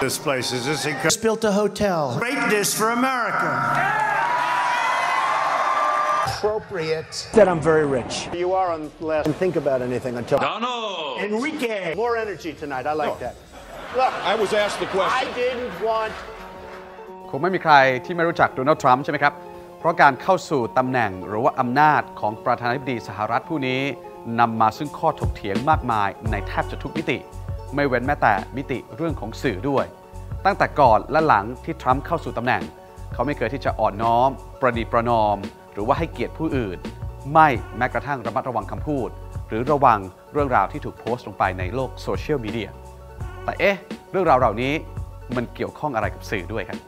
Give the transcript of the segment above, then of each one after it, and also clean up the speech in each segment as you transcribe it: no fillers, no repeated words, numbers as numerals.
This place is just incredible. Just built a hotel. Greatness for America. Appropriate. That I'm very rich. You are on last. And think about anything until. Donald. Enrique. More energy tonight. I like that. Look, I was asked the question. I didn't want. คงไม่มีใครที่ไม่รู้จักโดนัลด์ทรัมป์ใช่ไหมครับเพราะการเข้าสู่ตำแหน่งหรือว่าอำนาจของประธานาธิบดีสหรัฐผู้นี้นำมาซึ่งข้อถกเถียงมากมายในแทบจะทุกมิติไม่เว้นแม้แต่มิติเรื่องของสื่อด้วยตั้งแต่ก่อนและหลังที่ทรัมป์เข้าสู่ตำแหน่งเขาไม่เคยที่จะอ่อนน้อมประนีประนอมหรือว่าให้เกียรติผู้อื่นไม่แม้กระทั่งระมัดระวังคำพูดหรือระวังเรื่องราวที่ถูกโพสต์ลงไปในโลกโซเชียลมีเดียแต่เรื่องราวเหล่านี้มันเกี่ยวข้องอะไรกับสื่อด้วยครับ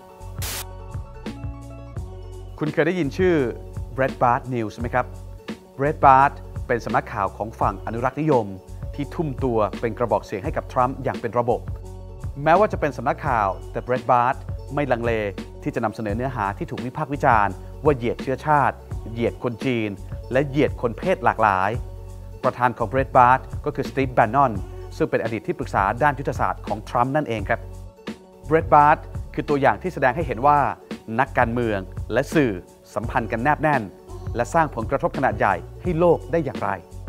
คุณเคยได้ยินชื่อ Breitbart News ไหมครับ Breitbart เป็นสำนักข่าวของฝั่งอนุรักษ์นิยมที่ทุ่มตัวเป็นกระบอกเสียงให้กับทรัมป์อย่างเป็นระบบแม้ว่าจะเป็นสำนักข่าวแต่ Breitbart ไม่ลังเลที่จะนำเสนอเนื้อหาที่ถูกวิพากษ์วิจารณ์ว่าเหยียดเชื้อชาติเหยียดคนจีนและเหยียดคนเพศหลากหลายประธานของ Breitbart ก็คือ Steve Bannon ซึ่งเป็นอดีตที่ปรึกษาด้านยุทธศาสตร์ของทรัมป์นั่นเองครับ Breitbart คือตัวอย่างที่แสดงให้เห็นว่านักการเมืองและสื่อสัมพันธ์กันแนบแน่นและสร้างผลกระทบขนาดใหญ่ให้โลกได้อย่างไร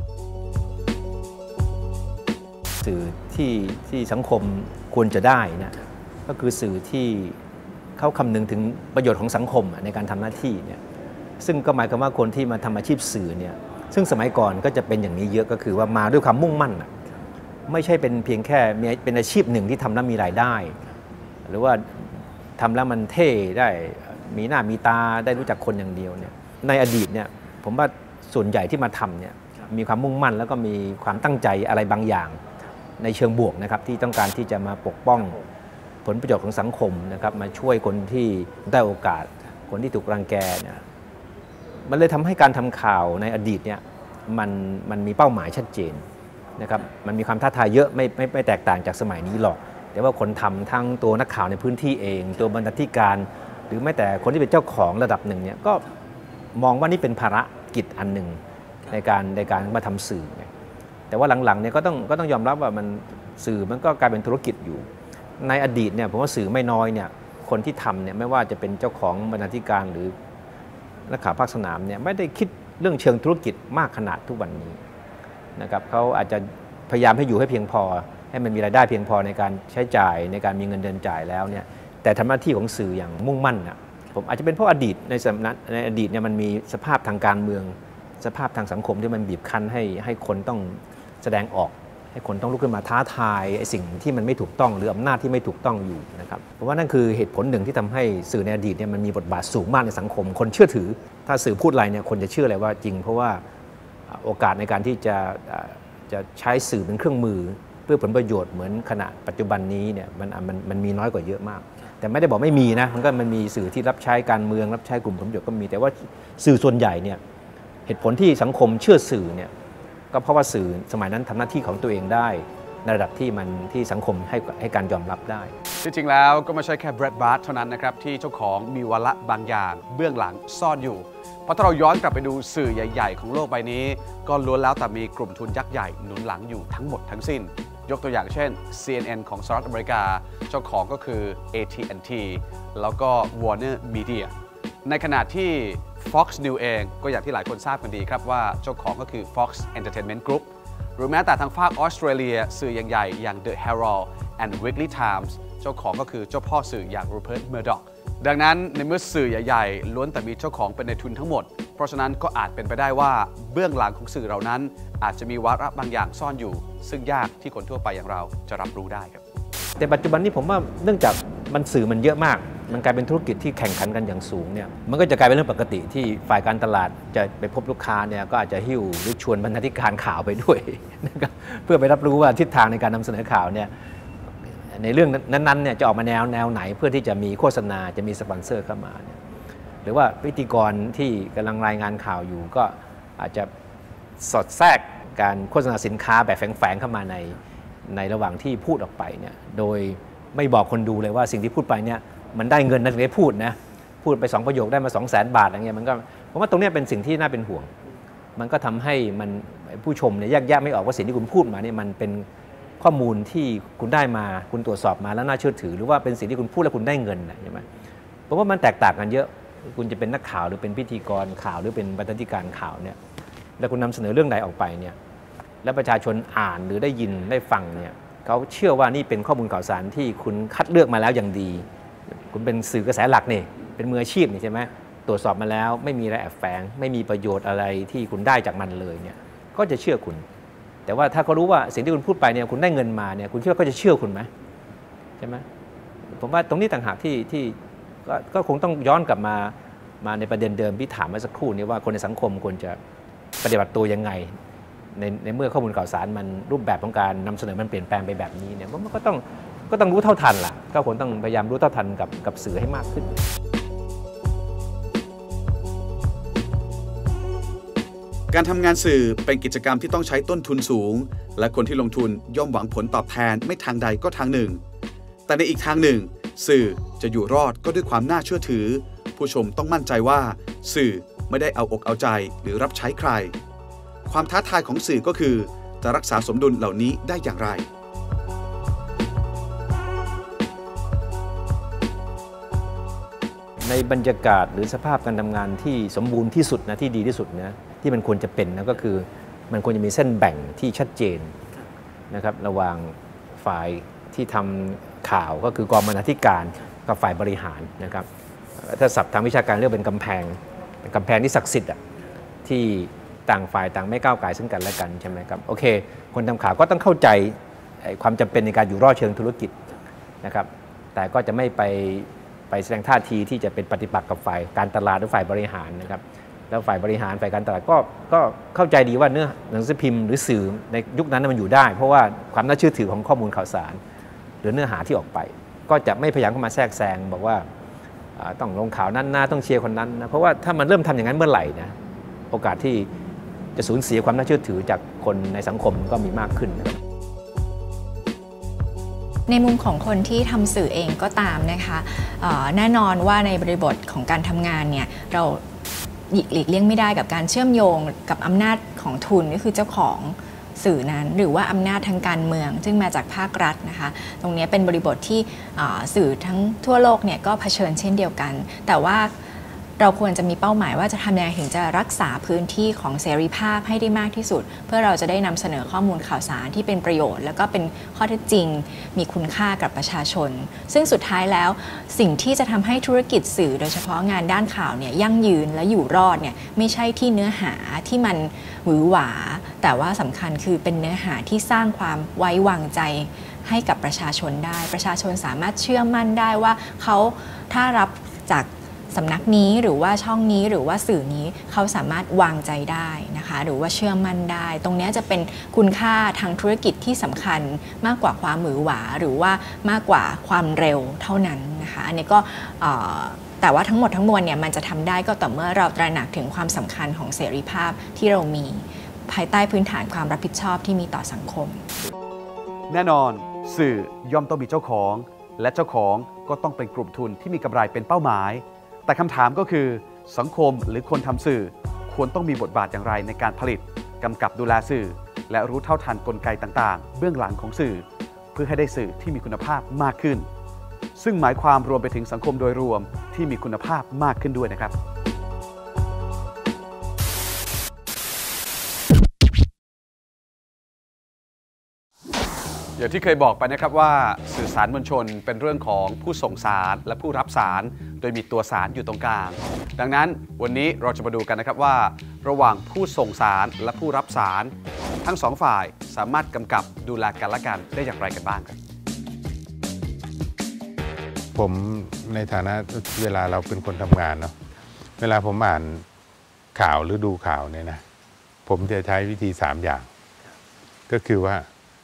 สื่อที่สังคมควรจะได้นะก็คือสื่อที่เขาคำนึงถึงประโยชน์ของสังคมในการทำหน้าที่เนี่ยซึ่งก็หมายความว่าคนที่มาทำอาชีพสื่อเนี่ยซึ่งสมัยก่อนก็จะเป็นอย่างนี้เยอะก็คือว่ามาด้วยความมุ่งมั่นไม่ใช่เป็นเพียงแค่เป็นอาชีพหนึ่งที่ทำแล้วมีรายได้หรือว่าทำแล้วมันเท่ได้มีหน้ามีตาได้รู้จักคนอย่างเดียวเนี่ยในอดีตเนี่ยผมว่าส่วนใหญ่ที่มาทำเนี่ยมีความมุ่งมั่นแล้วก็มีความตั้งใจอะไรบางอย่างในเชิงบวกนะครับที่ต้องการที่จะมาปกป้องผลประโยชน์ของสังคมนะครับมาช่วยคนที่ได้โอกาสคนที่ถูกรังแกเนี่ยมันเลยทำให้การทำข่าวในอดีตเนี่ยมันมีเป้าหมายชัดเจนนะครับมันมีความท้าทายเยอะไม่แตกต่างจากสมัยนี้หรอกแต่ว่าคนทำทั้งตัวนักข่าวในพื้นที่เองตัวบรรณาธิการหรือแม้แต่คนที่เป็นเจ้าของระดับหนึ่งเนี่ยก็มองว่านี่เป็นภารกิจอันหนึ่งในการมาทำสื่อแต่ว่าหลังๆเนี่ยก็ต้องยอมรับว่ามันสื่อมันก็กลายเป็นธุรกิจอยู่ในอดีตเนี่ยผมว่าสื่อไม่น้อยเนี่ยคนที่ทำเนี่ยไม่ว่าจะเป็นเจ้าของบรรณาธิการหรือนักข่าวภาคสนามเนี่ยไม่ได้คิดเรื่องเชิงธุรกิจมากขนาดทุกวันนี้นะครับเขาอาจจะพยายามให้อยู่ให้เพียงพอให้มันมีรายได้เพียงพอในการใช้จ่ายในการมีเงินเดือนจ่ายแล้วเนี่ยแต่ทำหน้าที่ของสื่ออย่างมุ่งมั่นนะผมอาจจะเป็นเพราะอดีตในอดีตเนี่ยมันมีสภาพทางการเมืองสภาพทางสังคมที่มันบีบคั้นให้คนต้องแสดงออกให้คนต้องลุกขึ้นมาท้าทายไอ้สิ่งที่มันไม่ถูกต้องหรืออำนาจที่ไม่ถูกต้องอยู่นะครับเพราะว่านั่นคือเหตุผลหนึ่งที่ทำให้สื่อในอดีตเนี่ยมันมีบทบาทสูงมากในสังคมคนเชื่อถือถ้าสื่อพูดอะไรเนี่ยคนจะเชื่อเลยว่าจริงเพราะว่าโอกาสในการที่จะใช้สื่อเป็นเครื่องมือเพื่อผลประโยชน์เหมือนขณะปัจจุบันนี้เนี่ยมันมีน้อยกว่าเยอะมากแต่ไม่ได้บอกไม่มีนะมันมีสื่อที่รับใช้การเมืองรับใช้กลุ่มผลประโยชน์ก็มีแต่ว่าสื่อส่วนใหญ่เนี่ยเหตุผลที่สังคมเชื่อสื่อเนี่ยก็เพราะว่าสื่อสมัยนั้นทำหน้าที่ของตัวเองได้ในระดับที่สังคมให้การยอมรับได้จริงๆแล้วก็ไม่ใช่แค่ Breitbart เท่านั้นนะครับที่เจ้าของมีวาระบางอย่างเบื้องหลังซ่อนอยู่เพราะถ้าเราย้อนกลับไปดูสื่อใหญ่ๆของโลกใบนี้ก็ล้วนแล้วแต่มีกลุ่มทุนยักษ์ใหญ่หนุนหลังอยู่ทั้งหมดทั้งสิ้นยกตัวอย่างเช่น CNN ของสหรัฐอเมริกาเจ้าของก็คือ AT&T แล้วก็ Warner Media ในขณะที่ Fox News เองก็อย่างที่หลายคนทราบกันดีครับว่าเจ้าของก็คือ Fox Entertainment Group หรือแม้แต่ทางภาคออสเตรเลียสื่อใหญ่ๆอย่าง The Herald and Weekly Times เจ้าของก็คือเจ้าพ่อสื่ออย่าง Rupert Murdoch ดังนั้นในเมื่อสื่อใหญ่ๆล้วนแต่มีเจ้าของเป็นนายทุนทั้งหมดเพราะฉะนั้นก็อาจเป็นไปได้ว่าเบื้องหลังของสื่อเหล่านั้นอาจจะมีวาระบางอย่างซ่อนอยู่ซึ่งยากที่คนทั่วไปอย่างเราจะรับรู้ได้ครับแต่ปัจจุบันนี้ผมว่าเนื่องจากสื่อมันเยอะมากมันกลายเป็นธุรกิจที่แข่งขันกันอย่างสูงเนี่ยมันก็จะกลายเป็นเรื่องปกติที่ฝ่ายการตลาดจะไปพบลูกค้าเนี่ยก็อาจจะหิ้วหรือชวนบรรณาธิการข่าวไปด้วยนะครับเพื่อไปรับรู้ว่าทิศทางในการนำเสนอข่าวเนี่ยในเรื่องนั้นๆเนี่ยจะออกมาแนวไหนเพื่อที่จะมีโฆษณาจะมีสปอนเซอร์เข้ามาเนี่ยหรือว่าพิธีกรที่กำลังรายงานข่าวอยู่ก็อาจจะสอดแทรกการโฆษณาสินค้าแบบแฝงเข้ามาในระหว่างที่พูดออกไปเนี่ยโดยไม่บอกคนดูเลยว่าสิ่งที่พูดไปเนี่ยมันได้เงินนะถึงได้พูดไป2ประโยคได้มา 200,000 บาทอะไรเงี้ยมันก็ผมว่าตรงนี้เป็นสิ่งที่น่าเป็นห่วงมันก็ทำให้มันผู้ชมเนี่ยแยกไม่ออกว่าสิ่งที่คุณพูดมาเนี่ยมันเป็นข้อมูลที่คุณได้มาคุณตรวจสอบมาแล้วน่าเชื่อถือหรือว่าเป็นสิ่งที่คุณพูดแล้วคุณได้เงินใช่ไหมเพราะว่ามันแตกต่างกันเยอะคุณจะเป็นนักข่าวหรือเป็นพิธีกรข่าวหรือเป็นบรรณาธิการข่าวเนี่ยแล้วคุณนำเสนอเรื่องใดออกไปเนี่ยแล้วประชาชนอ่านหรือได้ยินได้ฟังเนี่ยเขาเชื่อว่านี่เป็นข้อมูลข่าวสารที่คุณคัดเลือกมาแล้วอย่างดีคุณเป็นสื่อกระแสหลักนี่เป็นมืออาชีพนี่ใช่ไหมตรวจสอบมาแล้วไม่มีอะไรแอบแฝงไม่มีประโยชน์อะไรที่คุณได้จากมันเลยเนี่ยก็จะเชื่อคุณแต่ว่าถ้าเขารู้ว่าสิ่งที่คุณพูดไปเนี่ยคุณได้เงินมาเนี่ยคุณคิดว่าเขาจะเชื่อคุณไหมใช่ไหมผมว่าตรงนี้ต่างหากที่ก็คงต้องย้อนกลับมาในประเด็นเดิมที่ถามเมื่อสักครู่นี้ว่าคนในสังคมควรจะปฏิบัติตัวยังไงในเมื่อข้อมูลข่าวสารมันรูปแบบของการนำเสนอมันเปลี่ยนแปลงไปแบบนี้เนี่ยมันก็ต้องรู้เท่าทันล่ะก็ควรต้องพยายามรู้เท่าทันกับสื่อให้มากขึ้นการทำงานสื่อเป็นกิจกรรมที่ต้องใช้ต้นทุนสูงและคนที่ลงทุนย่อมหวังผลตอบแทนไม่ทางใดก็ทางหนึ่งแต่ในอีกทางหนึ่งสื่อจะอยู่รอดก็ด้วยความน่าเชื่อถือผู้ชมต้องมั่นใจว่าสื่อไม่ได้เอาอกเอาใจหรือรับใช้ใครความท้าทายของสื่อก็คือจะรักษาสมดุลเหล่านี้ได้อย่างไรในบรรยากาศหรือสภาพการทำงานที่สมบูรณ์ที่สุดนะที่ดีที่สุดนะที่มันควรจะเป็นนะก็คือมันควรจะมีเส้นแบ่งที่ชัดเจนนะครับระหว่างฝ่ายที่ทำข่าวก็คือกองบรรณาธิการกับฝ่ายบริหารนะครับถ้าศัพท์ทางวิชาการเรียกเป็นกำแพงที่ศักดิ์สิทธิ์ที่ต่างฝ่ายต่างไม่ก้าวไก่ซึ่งกันและกันใช่ไหมครับโอเคคนทำข่าวก็ต้องเข้าใจความจำเป็นในการอยู่รอดเชิงธุรกิจนะครับแต่ก็จะไม่ไปแสดงท่าทีที่จะเป็นปฏิปักษ์กับฝ่ายการตลาดหรือฝ่ายบริหารนะครับแล้วฝ่ายบริหารฝ่ายการตลาดก็เข้าใจดีว่าเนื้อหนังสือพิมพ์หรือสื่อในยุคนั้นมันอยู่ได้เพราะว่าความน่าเชื่อถือของข้อมูลข่าวสารหรือเนื้อหาที่ออกไปก็จะไม่พยายามเข้ามาแทรกแซงบอกว่าต้องลงข่าวนั้นนะต้องเชียร์คนนั้นนะเพราะว่าถ้ามันเริ่มทำอย่างนั้นเมื่อไหร่นะโอกาสที่จะสูญเสียความน่าเชื่อถือจากคนในสังคมก็มีมากขึ้นนะครับในมุมของคนที่ทำสื่อเองก็ตามนะคะแน่นอนว่าในบริบทของการทำงานเนี่ยเราหลีกเลี่ยงไม่ได้กับการเชื่อมโยงกับอำนาจของทุนก็คือเจ้าของสื่อนั้นหรือว่าอำนาจทางการเมืองซึ่งมาจากภาครัฐนะคะตรงนี้เป็นบริบทที่สื่อทั้งทั่วโลกเนี่ยก็เผชิญเช่นเดียวกันแต่ว่าเราควรจะมีเป้าหมายว่าจะทำยังไงถึงจะรักษาพื้นที่ของเสรีภาพให้ได้มากที่สุดเพื่อเราจะได้นำเสนอข้อมูลข่าวสารที่เป็นประโยชน์แล้วก็เป็นข้อเท็จจริงมีคุณค่ากับประชาชนซึ่งสุดท้ายแล้วสิ่งที่จะทำให้ธุรกิจสื่อโดยเฉพาะงานด้านข่าวเนี่ยยั่งยืนและอยู่รอดเนี่ยไม่ใช่ที่เนื้อหาที่มันหวือหวาแต่ว่าสำคัญคือเป็นเนื้อหาที่สร้างความไว้วางใจให้กับประชาชนได้ประชาชนสามารถเชื่อมั่นได้ว่าเขาถ้ารับจากสำนักนี้หรือว่าช่องนี้หรือว่าสื่อนี้เขาสามารถวางใจได้นะคะหรือว่าเชื่อมั่นได้ตรงนี้จะเป็นคุณค่าทางธุรกิจที่สำคัญมากกว่าความหวือหวาหรือว่ามากกว่าความเร็วเท่านั้นนะคะอันนี้ก็แต่ว่าทั้งหมดทั้งมวลเนี่ยมันจะทำได้ก็ต่อเมื่อเราตระหนักถึงความสำคัญของเสรีภาพที่เรามีภายใต้พื้นฐานความรับผิดชอบที่มีต่อสังคมแน่นอนสื่อย่อมต้องมีเจ้าของและเจ้าของก็ต้องเป็นกลุ่มทุนที่มีกำไรเป็นเป้าหมายแต่คำถามก็คือสังคมหรือคนทำสื่อควรต้องมีบทบาทอย่างไรในการผลิตกำกับดูแลสื่อและรู้เท่าทันกลไกต่างๆเบื้องหลังของสื่อเพื่อให้ได้สื่อที่มีคุณภาพมากขึ้นซึ่งหมายความรวมไปถึงสังคมโดยรวมที่มีคุณภาพมากขึ้นด้วยนะครับอย่างที่เคยบอกไปนะครับว่าสื่อสารมวลชนเป็นเรื่องของผู้ส่งสารและผู้รับสารโดยมีตัวสารอยู่ตรงกลางดังนั้นวันนี้เราจะมาดูกันนะครับว่าระหว่างผู้ส่งสารและผู้รับสารทั้งสองฝ่ายสามารถกำกับดูแลกันและกันได้อย่างไรกันบ้างครับผมในฐานะเวลาเราเป็นคนทำงานเนาะเวลาผมอ่านข่าวหรือดูข่าวเนี่ยนะผมจะใช้วิธี3อย่างก็คือว่า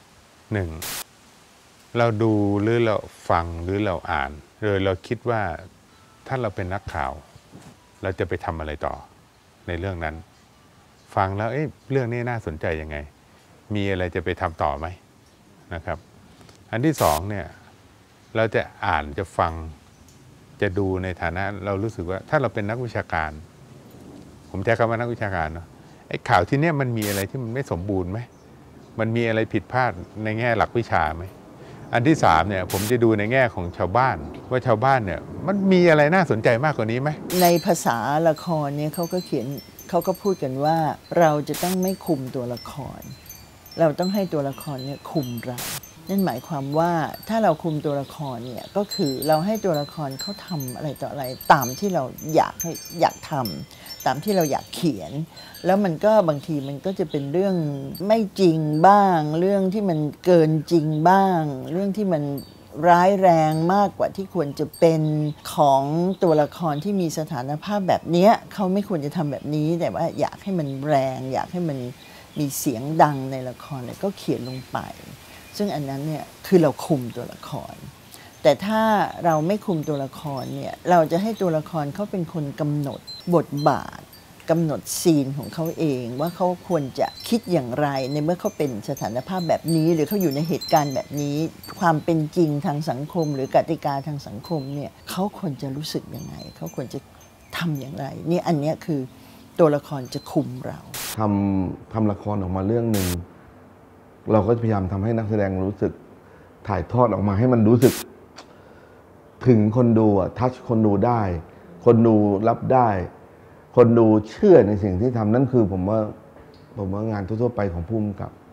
1เราดูหรือเราฟังหรือเราอ่านเลยเราคิดว่าถ้าเราเป็นนักข่าวเราจะไปทำอะไรต่อในเรื่องนั้นฟังแล้วเรื่องนี้น่าสนใจยังไงมีอะไรจะไปทำต่อไหมนะครับอันที่2เนี่ยเราจะอ่านจะฟังจะดูในฐานะเรารู้สึกว่าถ้าเราเป็นนักวิชาการผมใช้คำว่านักวิชาการเนาะไอ้ข่าวที่เนี้ยมันมีอะไรที่มันไม่สมบูรณ์ไหมมันมีอะไรผิดพลาดในแง่หลักวิชาไหมอันที่3เนี่ยผมจะดูในแง่ของชาวบ้านว่าชาวบ้านเนี่ยมันมีอะไรน่าสนใจมากกว่านี้ไหมในภาษาละครเนี่ยเขาก็พูดกันว่าเราจะต้องไม่คุมตัวละครเราต้องให้ตัวละครเนี่ยคุมเรานั่นหมายความว่าถ้าเราคุมตัวละครเนี่ยก็คือเราให้ตัวละครเขาทำอะไรต่ออะไรตามที่เราอยากทำตามที่เราอยากเขียนแล้วมันก็บางทีมันก็จะเป็นเรื่องไม่จริงบ้างเรื่องที่มันเกินจริงบ้างเรื่องที่มันร้ายแรงมากกว่าที่ควรจะเป็นของตัวละครที่มีสถานภาพแบบนี้เขาไม่ควรจะทำแบบนี้แต่ว่าอยากให้มันแรงอยากให้มันมีเสียงดังในละครเลยก็เขียนลงไปซึ่งอันนั้นเนี่ยคือเราคุมตัวละครแต่ถ้าเราไม่คุมตัวละครเนี่ยเราจะให้ตัวละครเขาเป็นคนกำหนดบทบาทกำหนดซีนของเขาเองว่าเขาควรจะคิดอย่างไรในเมื่อเขาเป็นสถานภาพแบบนี้หรือเขาอยู่ในเหตุการณ์แบบนี้ความเป็นจริงทางสังคมหรือกติกาทางสังคมเนี่ยเขาควรจะรู้สึกยังไงเขาควรจะทำอย่างไรนี่อันนี้คือตัวละครจะคุมเราทำละครออกมาเรื่องหนึ่งเราก็พยายามทำให้นักแสดงรู้สึกถ่ายทอดออกมาให้มันรู้สึกถึงคนดูทัชคนดูได้คนดูรับได้คนดูเชื่อในสิ่งที่ทำนั่นคือผมว่างานทั่วๆไปของผู้กำกับ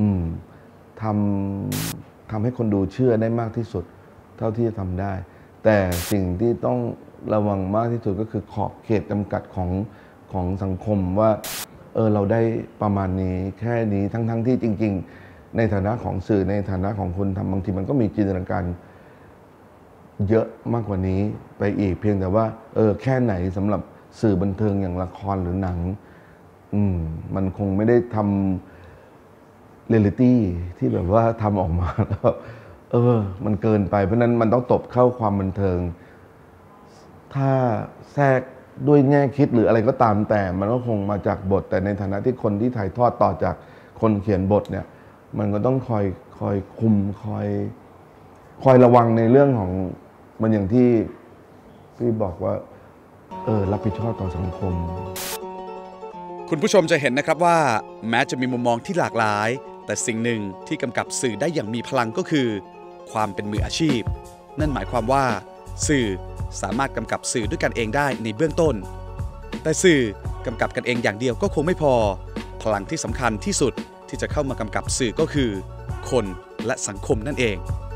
ทำให้คนดูเชื่อได้มากที่สุดเท่าที่จะทำได้แต่สิ่งที่ต้องระวังมากที่สุดก็คือขอบเขตจำกัดของสังคมว่าเราได้ประมาณนี้แค่นี้ทั้งที่จริงๆในฐานะของสื่อในฐานะของคนทำบางทีมันก็มีจินตนาการเยอะมากกว่านี้ไปอีกเพียงแต่ว่าแค่ไหนสำหรับสื่อบันเทิงอย่างละครหรือหนังมันคงไม่ได้ทำเรียลลิตี้ที่แบบว่าทำออกมาแล้วมันเกินไปเพราะนั้นมันต้องตบเข้าความบันเทิงถ้าแทรกด้วยแง่คิดหรืออะไรก็ตามแต่มันก็คงมาจากบทแต่ในฐานะที่คนที่ถ่ายทอดต่อจากคนเขียนบทเนี่ยมันก็ต้องคอยคุมคอยระวังในเรื่องของมันอย่างที่พี่บอกว่ารับผิดชอบต่อสังคมคุณผู้ชมจะเห็นนะครับว่าแม้จะมีมุมมองที่หลากหลายแต่สิ่งหนึ่งที่กำกับสื่อได้อย่างมีพลังก็คือความเป็นมืออาชีพนั่นหมายความว่าสื่อสามารถกำกับสื่อด้วยกันเองได้ในเบื้องต้นแต่สื่อกำกับกันเองอย่างเดียวก็คงไม่พอพลังที่สำคัญที่สุดที่จะเข้ามากำกับสื่อก็คือคนและสังคมนั่นเอง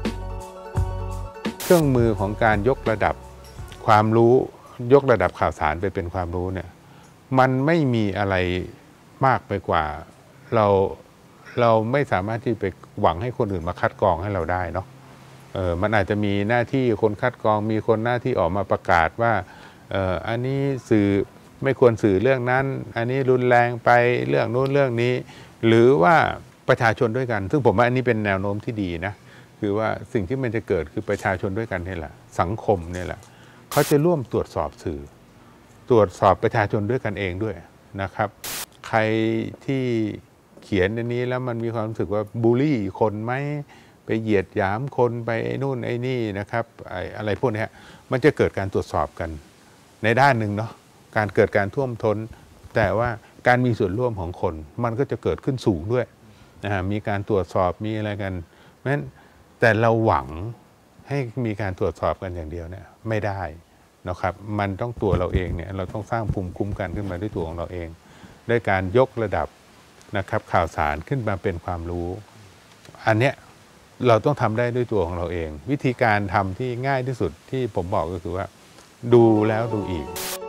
เครื่องมือของการยกระดับความรู้ยกระดับข่าวสารไปเป็นความรู้เนี่ยมันไม่มีอะไรมากไปกว่าเราไม่สามารถที่ไปหวังให้คนอื่นมาคัดกรองให้เราได้เนาะมันอาจจะมีหน้าที่คนคัดกรองมีคนหน้าที่ออกมาประกาศว่าอันนี้สื่อไม่ควรสื่อเรื่องนั้นอันนี้รุนแรงไปเรื่องโน้นเรื่องนี้หรือว่าประชาชนด้วยกันซึ่งผมว่าอันนี้เป็นแนวโน้มที่ดีนะคือว่าสิ่งที่มันจะเกิดคือประชาชนด้วยกันนี่แหละสังคมนี่แหละเขาจะร่วมตรวจสอบสื่อตรวจสอบประชาชนด้วยกันเองด้วยนะครับใครที่เขียนอันนี้แล้วมันมีความรู้สึกว่าบูลลี่คนไหมไปเหยียดหยามคนไปไอ้นู่นไอ้นี่นะครับอะไรพวกนี้มันจะเกิดการตรวจสอบกันในด้านหนึ่งเนาะการเกิดการท่วมท้นแต่ว่าการมีส่วนร่วมของคนมันก็จะเกิดขึ้นสูงด้วยมีการตรวจสอบมีอะไรกันเพราะฉะนั้นแต่เราหวังให้มีการตรวจสอบกันอย่างเดียวเนี่ยไม่ได้นะครับมันต้องตัวเราเองเนี่ยเราต้องสร้างภูมิคุ้มกันขึ้นมาด้วยตัวของเราเองด้วยการยกระดับนะครับข่าวสารขึ้นมาเป็นความรู้อันเนี้ยเราต้องทำได้ด้วยตัวของเราเองวิธีการทำที่ง่ายที่สุดที่ผมบอกก็คือว่าดูแล้วดูอีก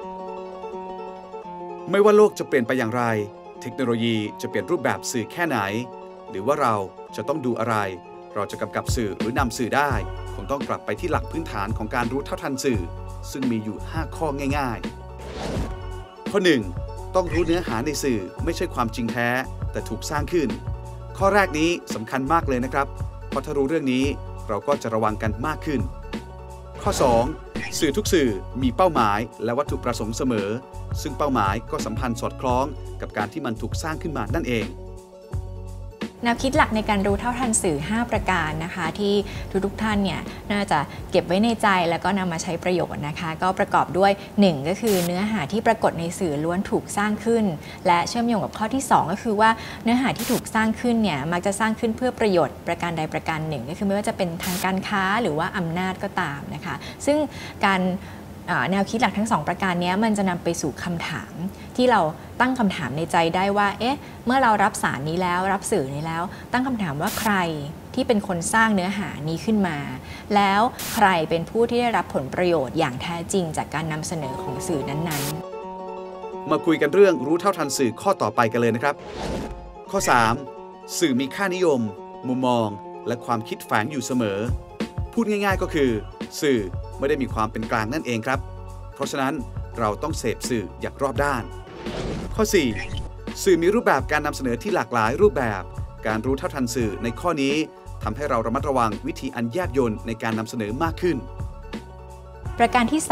ไม่ว่าโลกจะเปลี่ยนไปอย่างไรเทคโนโลยีจะเปลี่ยนรูปแบบสื่อแค่ไหนหรือว่าเราจะต้องดูอะไรเราจะกำกับสื่อหรือนำสื่อได้คงต้องกลับไปที่หลักพื้นฐานของการรู้เท่าทันสื่อซึ่งมีอยู่5ข้อง่ายๆข้อ 1. ต้องรู้เนื้อหาในสื่อไม่ใช่ความจริงแท้แต่ถูกสร้างขึ้นข้อแรกนี้สำคัญมากเลยนะครับเพราะถ้ารู้เรื่องนี้เราก็จะระวังกันมากขึ้นข้อ 2. สื่อทุกสื่อมีเป้าหมายและวัตถุประสงค์เสมอซึ่งเป้าหมายก็สัมพันธ์สอดคล้องกับการที่มันถูกสร้างขึ้นมานั่นเองแนวคิดหลักในการรู้เท่าทันสื่อ5ประการนะคะที่ทุกท่านเนี่ยน่าจะเก็บไว้ในใจแล้วก็นำมาใช้ประโยชน์นะคะก็ประกอบด้วย1ก็คือเนื้อหาที่ปรากฏในสื่อล้วนถูกสร้างขึ้นและเชื่อมโยงกับข้อที่2ก็คือว่าเนื้อหาที่ถูกสร้างขึ้นเนี่ยมักจะสร้างขึ้นเพื่อประโยชน์ประการใดประการหนึ่งก็คือไม่ว่าจะเป็นทางการค้าหรือว่าอำนาจก็ตามนะคะซึ่งการแนวคิดหลักทั้ง2ประการนี้มันจะนำไปสู่คำถามที่เราตั้งคำถามในใจได้ว่าเอ๊ะเมื่อเรารับสารนี้แล้วรับสื่อนี้แล้วตั้งคำถามว่าใครที่เป็นคนสร้างเนื้อหานี้ขึ้นมาแล้วใครเป็นผู้ที่ได้รับผลประโยชน์อย่างแท้จริงจากการนำเสนอของสื่อนั้นๆมาคุยกันเรื่องรู้เท่าทันสื่อข้อต่อไปกันเลยนะครับข้อ3สื่อมีค่านิยมมุมมองและความคิดแฝงอยู่เสมอพูดง่ายๆก็คือสื่อไม่ได้มีความเป็นกลางนั่นเองครับเพราะฉะนั้นเราต้องเสพสื่ออย่างรอบด้านข้อ4สื่อมีรูปแบบการนำเสนอที่หลากหลายรูปแบบการรู้เท่าทันสื่อในข้อนี้ทำให้เราระมัดระวังวิธีอันแยบยลในการนำเสนอมากขึ้นประการที่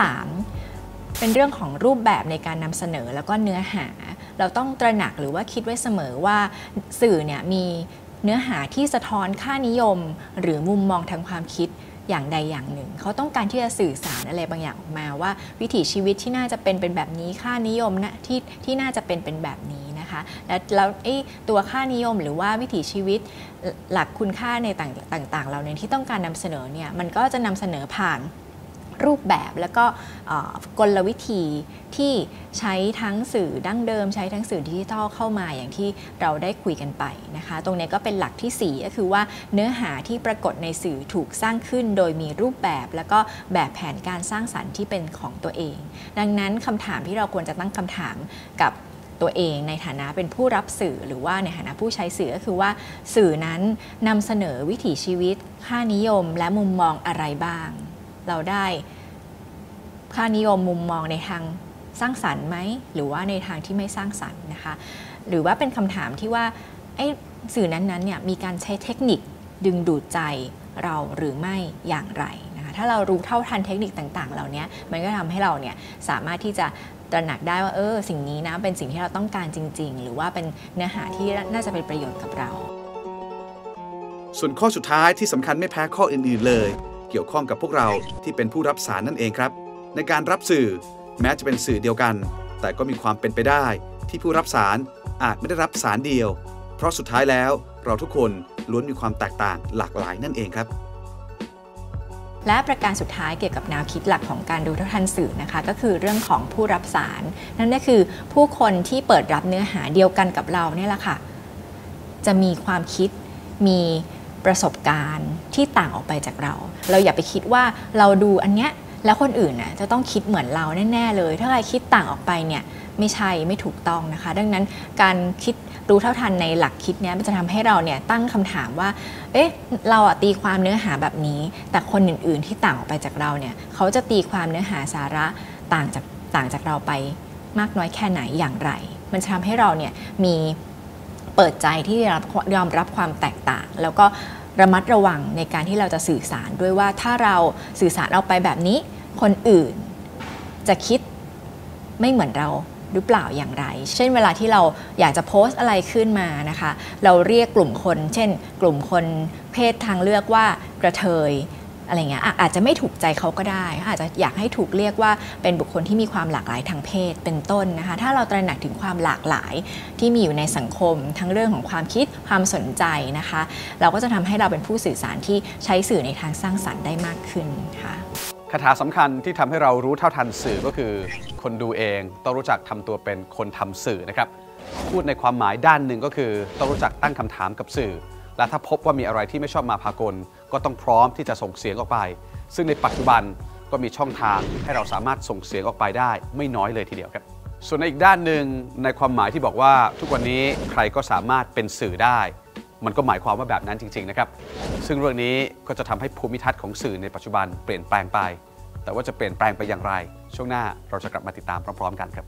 3เป็นเรื่องของรูปแบบในการนำเสนอแล้วก็เนื้อหาเราต้องตระหนักหรือว่าคิดไว้เสมอว่าสื่อเนี่ยมีเนื้อหาที่สะท้อนค่านิยมหรือมุมมองทางความคิดอย่างใดอย่างหนึ่งเขาต้องการที่จะสื่อสารอะไรบางอย่างออกมาว่าวิถีชีวิตที่น่าจะเป็นแบบนี้ค่านิยมนะที่น่าจะเป็นแบบนี้นะคะแล้วตัวค่านิยมหรือว่าวิถีชีวิตหลักคุณค่าในต่างๆเหล่านี้ที่ต้องการนำเสนอเนี่ยมันก็จะนำเสนอผ่านรูปแบบแล้วก็กลวิธีที่ใช้ทั้งสื่อดั้งเดิมใช้ทั้งสื่อดิจิทัลเข้ามาอย่างที่เราได้คุยกันไปนะคะตรงนี้ก็เป็นหลักที่4ก็คือว่าเนื้อหาที่ปรากฏในสื่อถูกสร้างขึ้นโดยมีรูปแบบแล้วก็แบบแผนการสร้างสรรค์ที่เป็นของตัวเองดังนั้นคำถามที่เราควรจะตั้งคำถามกับตัวเองในฐานะเป็นผู้รับสื่อหรือว่าในฐานะผู้ใช้สื่อก็คือว่าสื่อนั้นนำเสนอวิถีชีวิตค่านิยมและมุมมองอะไรบ้างเราได้ค่านิยมมุมมองในทางสร้างสรรค์ไหมหรือว่าในทางที่ไม่สร้างสรรค์นะคะหรือว่าเป็นคำถามที่ว่าสื่อนั้นๆเนี่ยมีการใช้เทคนิคดึงดูดใจเราหรือไม่อย่างไรนะคะถ้าเรารู้เท่าทันเทคนิคต่างๆเหล่านี้มันก็ทำให้เราเนี่ยสามารถที่จะตระหนักได้ว่าสิ่งนี้นะเป็นสิ่งที่เราต้องการจริงๆหรือว่าเป็นเนื้อหาที่น่าจะเป็นประโยชน์กับเราส่วนข้อสุดท้ายที่สำคัญไม่แพ้ข้ออื่นๆเลยเกี่ยวข้องกับพวกเราที่เป็นผู้รับสารนั่นเองครับในการรับสื่อแม้จะเป็นสื่อเดียวกันแต่ก็มีความเป็นไปได้ที่ผู้รับสารอาจไม่ได้รับสารเดียวเพราะสุดท้ายแล้วเราทุกคนล้วนมีความแตกต่างหลากหลายนั่นเองครับและประการสุดท้ายเกี่ยวกับแนวคิดหลักของการรู้เท่าทันสื่อนะคะก็คือเรื่องของผู้รับสารนั่นก็คือผู้คนที่เปิดรับเนื้อหาเดียวกันกับเราเนี่ยแหละค่ะจะมีความคิดมีประสบการณ์ที่ต่างออกไปจากเราอย่าไปคิดว่าเราดูอันเนี้ยแล้วคนอื่นน่ะจะต้องคิดเหมือนเราแน่ๆเลยถ้าใครคิดต่างออกไปเนี่ยไม่ถูกต้องนะคะดังนั้นการคิดรู้เท่าทันในหลักคิดนี้มันจะทำให้เราเนี่ยตั้งคำถามว่าเราตีความเนื้อหาแบบนี้แต่คนอื่นๆที่ต่างออกไปจากเราเนี่ยเขาจะตีความเนื้อหาสาระต่างจากเราไปมากน้อยแค่ไหนอย่างไรมันจะทำให้เราเนี่ยมีเปิดใจที่ยอมรับความแตกต่างแล้วก็ระมัดระวังในการที่เราจะสื่อสารด้วยว่าถ้าเราสื่อสารออกไปแบบนี้คนอื่นจะคิดไม่เหมือนเราหรือเปล่าอย่างไรเช่นเวลาที่เราอยากจะโพสต์อะไรขึ้นมานะคะเราเรียกกลุ่มคนเช่นกลุ่มคนเพศทางเลือกว่ากระเทยอะไรเงี้ยอาจจะไม่ถูกใจเขาก็ได้อาจจะอยากให้ถูกเรียกว่าเป็นบุคคลที่มีความหลากหลายทางเพศเป็นต้นนะคะถ้าเราตระหนักถึงความหลากหลายที่มีอยู่ในสังคมทั้งเรื่องของความคิดความสนใจนะคะเราก็จะทำให้เราเป็นผู้สื่อสารที่ใช้สื่อในทางสร้างสรรค์ได้มากขึ้นค่ะคาถาสำคัญที่ทำให้เรารู้เท่าทันสื่อก็คือคนดูเองต้องรู้จักทำตัวเป็นคนทำสื่อนะครับพูดในความหมายด้านหนึ่งก็คือต้องรู้จักตั้งคำถามกับสื่อและถ้าพบว่ามีอะไรที่ไม่ชอบมาพากลก็ต้องพร้อมที่จะส่งเสียงออกไปซึ่งในปัจจุบันก็มีช่องทางให้เราสามารถส่งเสียงออกไปได้ไม่น้อยเลยทีเดียวครับส่วนในอีกด้านหนึ่งในความหมายที่บอกว่าทุกวันนี้ใครก็สามารถเป็นสื่อได้มันก็หมายความว่าแบบนั้นจริงๆนะครับซึ่งเรื่องนี้ก็จะทำให้ภูมิทัศน์ของสื่อในปัจจุบันเปลี่ยนแปลงไปแต่ว่าจะเปลี่ยนแปลงไปอย่างไรช่วงหน้าเราจะกลับมาติดตามพร้อมๆกันครับ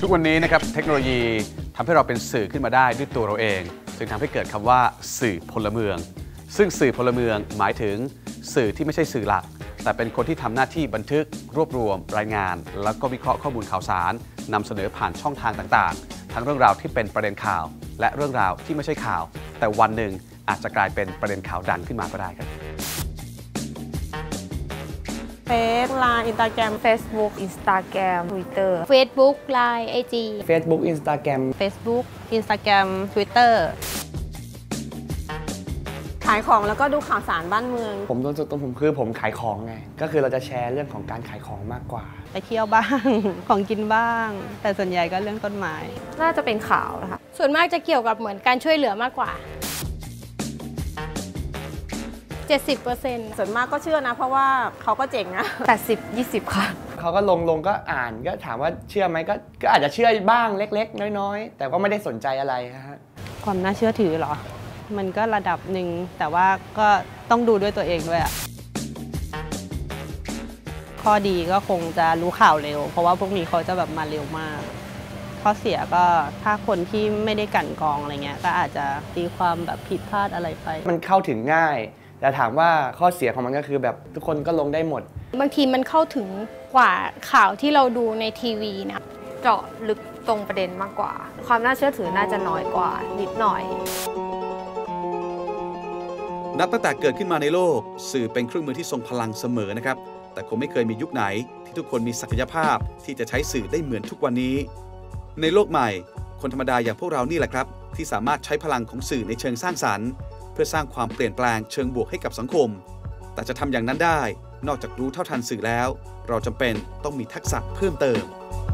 ทุกวันนี้นะครับเทคโนโลยีทำให้เราเป็นสื่อขึ้นมาได้ด้วยตัวเราเองจึงทำให้เกิดคำว่าสื่อพลเมืองซึ่งสื่อพลเมืองหมายถึงสื่อที่ไม่ใช่สื่อหลักแต่เป็นคนที่ทำหน้าที่บันทึกรวบรวมรายงานแล้วก็วิเคราะห์ข้อมูลข่าวสารนำเสนอผ่านช่องทางต่างๆทั้งเรื่องราวที่เป็นประเด็นข่าวและเรื่องราวที่ไม่ใช่ข่าวแต่วันหนึ่งอาจจะกลายเป็นประเด็นข่าวดังขึ้นมาก็ได้ครับเฟซไลน์อินสตาแกรม Facebook Instagram Twitter Facebook Line IG Facebook Instagram Facebook Instagram Twitter ขายของแล้วก็ดูข่าวสารบ้านเมืองผมตัวผมคือผมขายของไงก็คือเราจะแชร์เรื่องของการขายของมากกว่าไปเที่ยวบ้าง ของกินบ้างแต่ส่วนใหญ่ก็เรื่องต้นไม้น่าจะเป็นข่าวนะคะส่วนมากจะเกี่ยวกับเหมือนการช่วยเหลือมากกว่า70% ส่วนมากก็เชื่อนะเพราะว่าเขาก็เจ๋งนะ 80-20ค่ะเขาก็ลงก็อ่านก็ถามว่าเชื่อไหมก็อาจจะเชื่อบ้างเล็กๆน้อยๆแต่ก็ไม่ได้สนใจอะไรฮะความน่าเชื่อถือเหรอมันก็ระดับหนึ่งแต่ว่าก็ต้องดูด้วยตัวเองด้วยอะข้อดีก็คงจะรู้ข่าวเร็วเพราะว่าพวกนี้เขาจะแบบมาเร็วมากข้อเสียก็ถ้าคนที่ไม่ได้กั่นกรองอะไรเงี้ยก็อาจจะตีความแบบผิดพลาดอะไรไปมันเข้าถึงง่ายแต่ถามว่าข้อเสียของมันก็คือแบบทุกคนก็ลงได้หมดบางทีมันเข้าถึงกว่าข่าวที่เราดูในทีวีนะเจาะลึกตรงประเด็นมากกว่าความน่าเชื่อถือน่าจะน้อยกว่านิดหน่อยนับตั้งแต่เกิดขึ้นมาในโลกสื่อเป็นเครื่องมือที่ทรงพลังเสมอนะครับแต่คงไม่เคยมียุคไหนที่ทุกคนมีศักยภาพที่จะใช้สื่อได้เหมือนทุกวันนี้ในโลกใหม่คนธรรมดาอย่างพวกเรานี่แหละครับที่สามารถใช้พลังของสื่อในเชิงสร้างสรรค์เพื่อสร้างความเปลี่ยนแปลงเชิงบวกให้กับสังคมแต่จะทำอย่างนั้นได้นอกจากรู้เท่าทันสื่อแล้วเราจำเป็นต้องมีทักษะเพิ่มเติม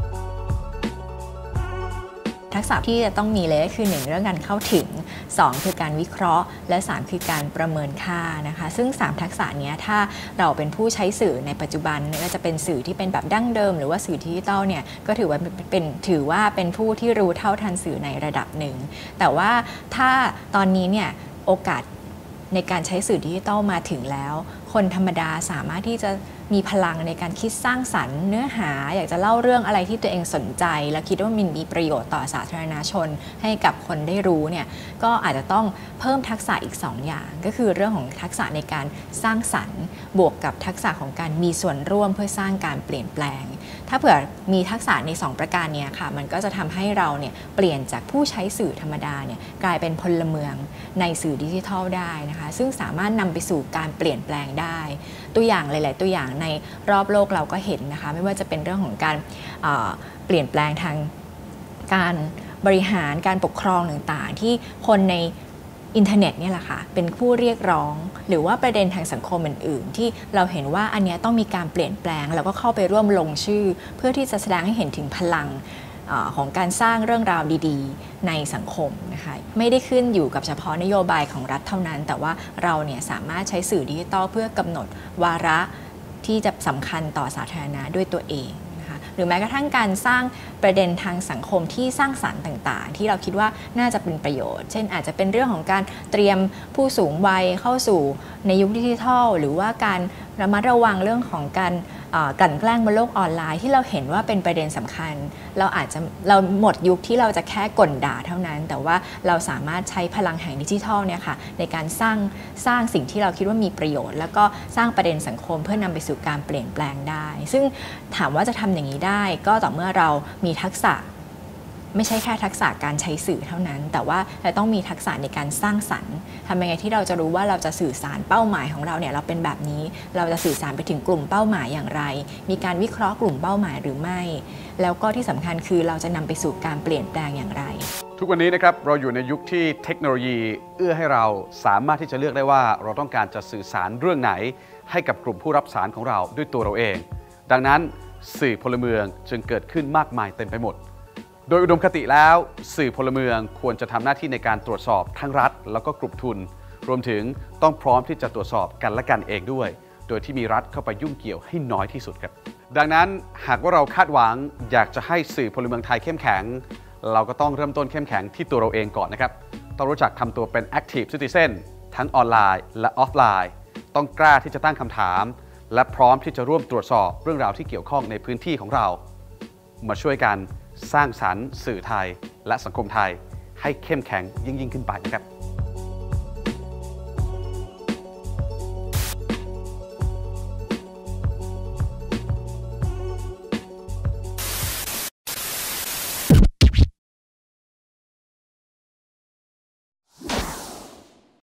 ทักษะที่จะต้องมีเลยก็คือ1เรื่องการเข้าถึง2คือการวิเคราะห์และ3คือการประเมินค่านะคะซึ่ง3ทักษะนี้ถ้าเราเป็นผู้ใช้สื่อในปัจจุบันก็จะเป็นสื่อที่เป็นแบบดั้งเดิมหรือว่าสื่อดิจิทัลเนี่ยก็ถือว่าเป็นผู้ที่รู้เท่าทันสื่อในระดับหนึ่งแต่ว่าถ้าตอนนี้เนี่ยโอกาสในการใช้สื่อดิจิทัลมาถึงแล้วคนธรรมดาสามารถที่จะมีพลังในการคิดสร้างสรรค์เนื้อหาอยากจะเล่าเรื่องอะไรที่ตัวเองสนใจและคิดว่ามันมีประโยชน์ต่อสาธารณชนให้กับคนได้รู้เนี่ยก็อาจจะต้องเพิ่มทักษะอีก2อย่างก็คือเรื่องของทักษะในการสร้างสรรค์บวกกับทักษะของการมีส่วนร่วมเพื่อสร้างการเปลี่ยนแปลงถ้าเผื่อมีทักษะใน2ประการนี้ค่ะมันก็จะทำให้เราเนี่ยเปลี่ยนจากผู้ใช้สื่อธรรมดาเนี่ยกลายเป็นพลเมืองในสื่อดิจิทัลได้นะคะซึ่งสามารถนำไปสู่การเปลี่ยนแปลงได้ตัวอย่างหลายๆตัวอย่างในรอบโลกเราก็เห็นนะคะไม่ว่าจะเป็นเรื่องของการเปลี่ยนแปลงทางการบริหารการปกครองต่างๆที่คนในอินเทอร์เน็ตเนี่ยแหละค่ะเป็นผู้เรียกร้องหรือว่าประเด็นทางสังคมอื่นๆที่เราเห็นว่าอันนี้ต้องมีการเปลี่ยนแปลงแล้วก็เข้าไปร่วมลงชื่อเพื่อที่จะแสดงให้เห็นถึงพลังของการสร้างเรื่องราวดีๆในสังคมนะคะไม่ได้ขึ้นอยู่กับเฉพาะนโยบายของรัฐเท่านั้นแต่ว่าเราเนี่ยสามารถใช้สื่อดิจิทัลเพื่อกำหนดวาระที่จะสำคัญต่อสาธารณะด้วยตัวเองนะคะหรือแม้กระทั่งการสร้างประเด็นทางสังคมที่สร้างสรรค์ต่างๆที่เราคิดว่าน่าจะเป็นประโยชน์เช่นอาจจะเป็นเรื่องของการเตรียมผู้สูงวัยเข้าสู่ในยุคดิจิทัลหรือว่าการระมัดระวังเรื่องของการกลั่นแกล้งบนโลกออนไลน์ที่เราเห็นว่าเป็นประเด็นสำคัญเราหมดยุคที่เราจะแค่ก่นด่าเท่านั้นแต่ว่าเราสามารถใช้พลังแห่งดิจิทัลเนี่ยค่ะในการสร้างสิ่งที่เราคิดว่ามีประโยชน์แล้วก็สร้างประเด็นสังคมเพื่อนำไปสู่การเปลี่ยนแปลงได้ซึ่งถามว่าจะทำอย่างนี้ได้ก็ต่อเมื่อเรามีทักษะไม่ใช่แค่ทักษะการใช้สื่อเท่านั้นแต่ว่าเราต้องมีทักษะในการสร้างสรรค์ทำยังไงที่เราจะรู้ว่าเราจะสื่อสารเป้าหมายของเราเนี่ยเราเป็นแบบนี้เราจะสื่อสารไปถึงกลุ่มเป้าหมายอย่างไรมีการวิเคราะห์กลุ่มเป้าหมายหรือไม่แล้วก็ที่สำคัญคือเราจะนำไปสู่การเปลี่ยนแปลงอย่างไรทุกวันนี้นะครับเราอยู่ในยุคที่เทคโนโลยีเอื้อให้เราสามารถที่จะเลือกได้ว่าเราต้องการจะสื่อสารเรื่องไหนให้กับกลุ่มผู้รับสารของเราด้วยตัวเราเองดังนั้นสื่อพลเมืองจึงเกิดขึ้นมากมายเต็มไปหมดโดยอุดมคติแล้วสื่อพลเมืองควรจะทำหน้าที่ในการตรวจสอบทั้งรัฐแล้วก็กลุ่มทุนรวมถึงต้องพร้อมที่จะตรวจสอบกันและกันเองด้วยโดยที่มีรัฐเข้าไปยุ่งเกี่ยวให้น้อยที่สุดครับดังนั้นหากว่าเราคาดหวังอยากจะให้สื่อพลเมืองไทยเข้มแข็งเราก็ต้องเริ่มต้นเข้มแข็งที่ตัวเราเองก่อนนะครับต้องรู้จักทำตัวเป็น Active Citizen ทั้งออนไลน์และออฟไลน์ต้องกล้าที่จะตั้งคำถามและพร้อมที่จะร่วมตรวจสอบเรื่องราวที่เกี่ยวข้องในพื้นที่ของเรามาช่วยกันสร้างสรรค์สื่อไทยและสังคมไทยให้เข้มแข็งยิ่งขึ้นไปนะครับ